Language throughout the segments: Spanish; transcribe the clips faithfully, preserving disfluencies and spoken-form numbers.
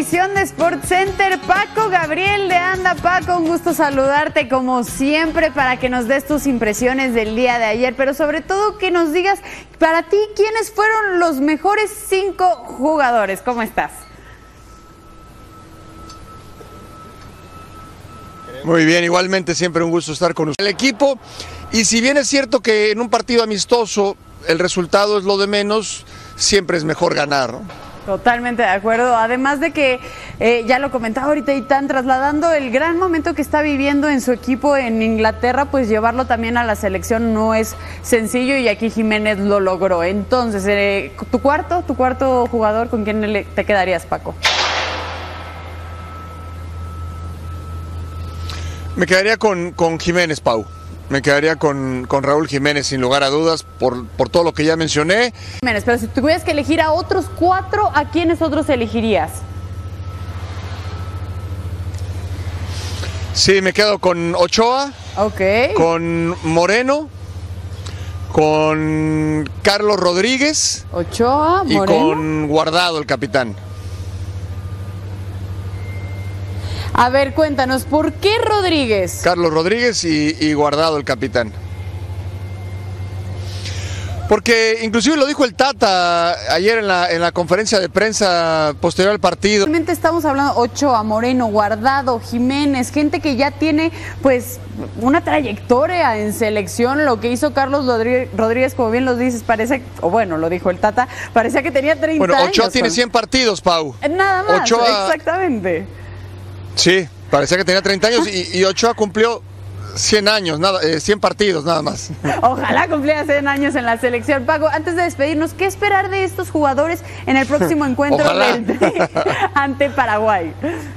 edición de Sports Center. Paco Gabriel de Anda. Paco, un gusto saludarte como siempre para que nos des tus impresiones del día de ayer, pero sobre todo que nos digas para ti quiénes fueron los mejores cinco jugadores. ¿Cómo estás? Muy bien, igualmente siempre un gusto estar con usted. El equipo, y si bien es cierto que en un partido amistoso el resultado es lo de menos, siempre es mejor ganar, ¿no? Totalmente de acuerdo, además de que eh, ya lo comentaba ahorita Itán, trasladando el gran momento que está viviendo en su equipo en Inglaterra, pues llevarlo también a la selección no es sencillo y aquí Jiménez lo logró. Entonces, eh, ¿tu cuarto, tu cuarto jugador, con quién le, te quedarías, Paco? Me quedaría con, con Jiménez, Pau. Me quedaría con, con Raúl Jiménez, sin lugar a dudas, por, por todo lo que ya mencioné. Jiménez, pero si tuvieras que elegir a otros cuatro, ¿a quiénes otros elegirías? Sí, me quedo con Ochoa, okay. Con Moreno, con Carlos Rodríguez, Ochoa, y Moreno. con Guardado, el capitán. A ver, cuéntanos, ¿por qué Rodríguez? Carlos Rodríguez y, y Guardado, el capitán. Porque inclusive lo dijo el Tata ayer en la, en la conferencia de prensa posterior al partido. Realmente estamos hablando Ochoa, Moreno, Guardado, Jiménez, gente que ya tiene pues una trayectoria en selección. Lo que hizo Carlos Rodríguez, como bien lo dices, parece, o bueno, lo dijo el Tata, parecía que tenía treinta bueno, años. Ochoa tiene cien partidos, Pau. Nada más, Ochoa, exactamente. Sí, parecía que tenía treinta años y, y Ochoa cumplió cien años, nada, eh, cien partidos nada más. Ojalá cumpliera cien años en la selección. Paco, antes de despedirnos, ¿qué esperar de estos jugadores en el próximo encuentro del, ante Paraguay?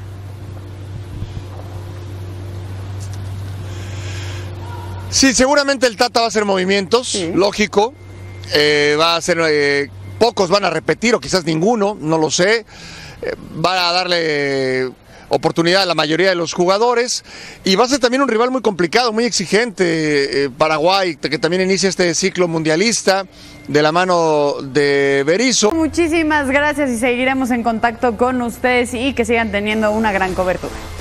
Sí, seguramente el Tata va a hacer movimientos, sí. Lógico. Eh, va a hacer, eh, pocos van a repetir o quizás ninguno, no lo sé. Eh, va a darle oportunidad a la mayoría de los jugadores y va a ser también un rival muy complicado, muy exigente, eh, Paraguay, que también inicia este ciclo mundialista de la mano de Berizzo. Muchísimas gracias y seguiremos en contacto con ustedes y que sigan teniendo una gran cobertura.